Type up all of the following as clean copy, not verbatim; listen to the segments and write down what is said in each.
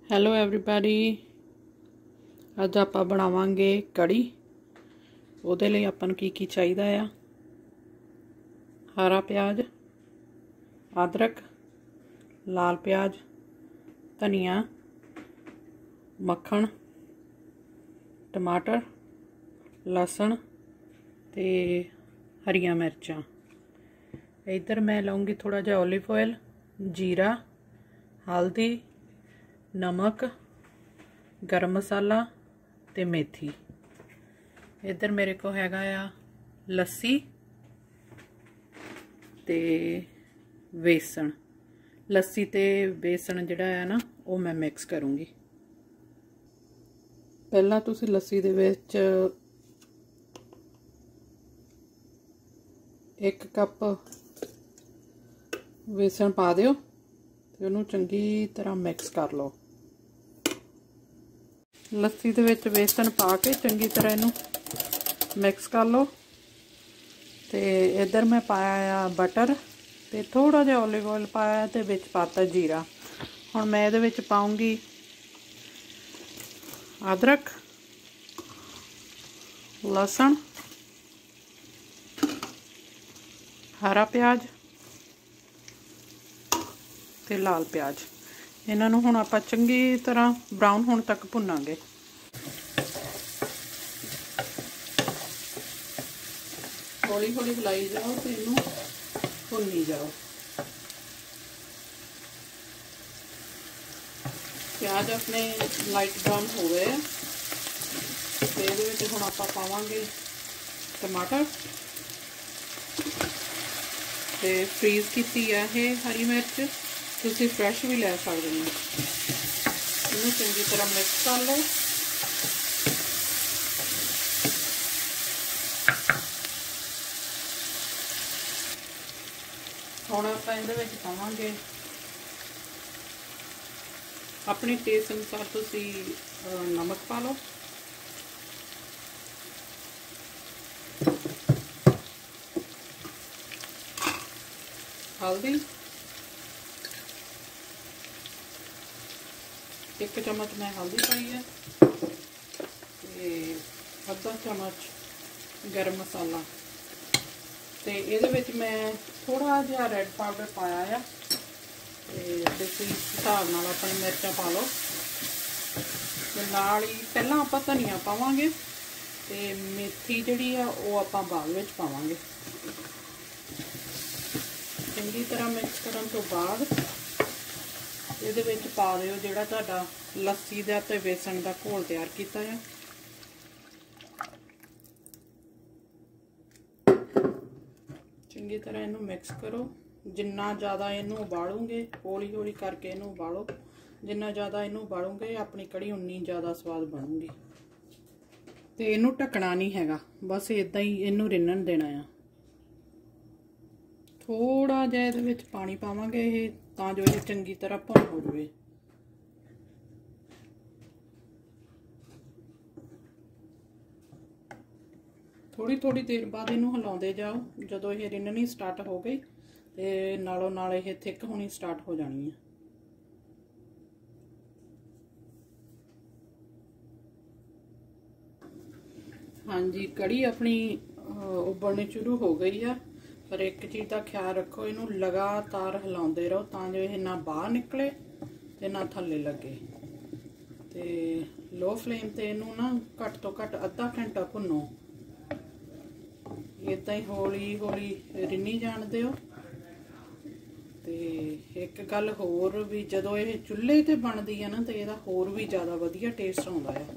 Hello everybody, ਅੱਜ ਆਪਾਂ ਬਣਾਵਾਂਗੇ ਕੜੀ। ਉਹਦੇ ਲਈ ਆਪਾਂ ਨੂੰ ਕੀ ਚਾਹੀਦਾ ਆ? ਹਰਾ ਪਿਆਜ਼, ਅਦਰਕ, ਲਾਲ ਪਿਆਜ਼, ਧਨੀਆ, ਮੱਖਣ, टमाटर, लहसुन ते हरियां मिर्चां। इधर मैं लाऊंगी थोड़ा जिहा ओलिव ऑयल, जीरा, हल्दी, नमक, गरम मसाला ते मेथी। इधर मेरे को हैगा आ लस्सी ते बेसन। लस्सी ते बेसन जिहड़ा है ना वो मैं मिक्स करूँगी। ਪਹਿਲਾਂ ਤੁਸੀਂ ਲੱਸੀ ਦੇ ਵਿੱਚ 1 ਕੱਪ बेसन ਪਾ ਦਿਓ ਤੇ ਉਹਨੂੰ ਚੰਗੀ ਤਰ੍ਹਾਂ ਮਿਕਸ ਕਰ ਲਓ। ਲੱਸੀ ਦੇ ਵਿੱਚ बेसन ਪਾ ਕੇ ਚੰਗੀ ਤਰ੍ਹਾਂ ਇਹਨੂੰ ਮਿਕਸ ਕਰ ਲਓ। ਤੇ ਇਧਰ ਮੈਂ ਪਾਇਆ ਆ ਬਟਰ ਤੇ ਥੋੜਾ ਜਿਹਾ ਓਲਿਵ ਆਇਲ ਪਾਇਆ ਤੇ ਵਿੱਚ ਪਾਤਾ ਜੀਰਾ। ਹੁਣ ਮੈਂ ਇਹਦੇ ਵਿੱਚ ਪਾਉਂਗੀ अदरक, लहसुन, हरा प्याज ते लाल प्याज। इन्हां नूं हुण आपां चंगी तरह ब्राउन होण तक भुनांगे। हौली हौली हिलाई जाओ ते इहनूं भुन्नी जाओ। प्याज अपने लाइट ब्राउन हो गए तो ये हम आप पावे टमाटर ते फ्रीज की है हरी मिर्च, तुसी फ्रैश भी लै सकते हो। इन्हूं चंगी तरह मिक्स कर लो। हुण आपां इहदे विच पावांगे अपने टेस्ट अनुसार तुसी नमक पा लो, हल्दी 1 चम्मच मैं हल्दी पाई है, आधा चम्मच गरम मसाला ते इहदे विच मैं थोड़ा जिहा रैड पाउडर पाया है। तुसी हिसाब नाल अपनी मिर्चां पा लो ते नाल ही पहलां आपां धनिया पावांगे ते मेथी जिहड़ी आ वो आपां बाद विच पावांगे। चंगी तरह मिक्स करन तो बाद इहदे विच पा दिओ जिहड़ा तुहाडा लस्सी दा ते बेसन दा घोल तैयार कीता है। चंगी तरह इहनूं मिक्स करो। जिन्ना ज़्यादा इनू उबालोगे, हौली हौली करके इनू उबालो, जिन्ना ज़्यादा इनू उबालोगे अपनी कड़ी उन्नी ज़्यादा स्वाद बनूगी। तो इनू ढकना नहीं हैगा, बस इदां ही इनू रिन्नण देना है। थोड़ा जिहा इहदे विच पानी पावांगे तां जो ये चंगी तरह भुन हो जाए। थोड़ी थोड़ी देर बाद इनू हिलाउंदे जाओ। जदों ये रिन्नणी स्टार्ट हो गई ते नालों नाल ये थिक होनी स्टार्ट हो जानी है। हाँ जी, कड़ी अपनी उबलनी शुरू हो गई है, पर एक चीज़ का ख्याल रखो, इनू लगातार हिलाउंदे रहो तां जो ये ना बाहर निकले ते ना थल्ले लगे। ते लो फ्लेम ते इनू ना घट तो घट अद्धा घंटा भुनो। इदां ही हौली हौली रिन्नी जाण दिओ। ते एक गल होर भी, जदों ये चुल्हे ते बनदी है ना तो इहदा होर भी ज़्यादा वधिया टेस्ट आउंदा है।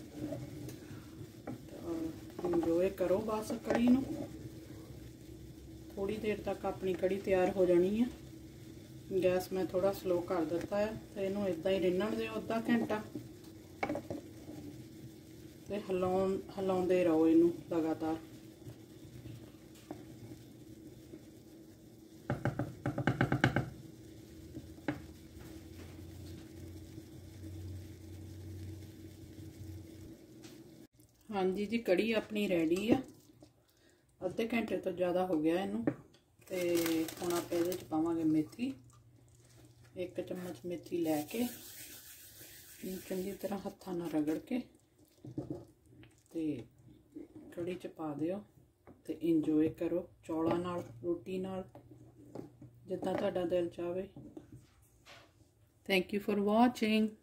इंजॉय करो बस कड़ी नूं। थोड़ी देर तक अपनी कड़ी तैयार हो जानी है। गैस मैं थोड़ा स्लो कर दिता है तो इनू इदां ही रिन्नण दिओ अद्धा घंटा ते हिलाउंदे रहो इनू लगातार। हाँ जी जी, कड़ी अपनी रेडी है। अद्धे घंटे तो ज़्यादा हो गया इनू। तो हुण आपां इहदे च पावांगे मेथी। 1 चम्मच मेथी लैके चंगी तरह हत्थां नाल रगड़ के ते कड़ी च पा दिओ ते इंजॉय करो चौलां नाल, रोटी नाल, जिद्दां तुहाडा दिल चाहे। Thank you for watching.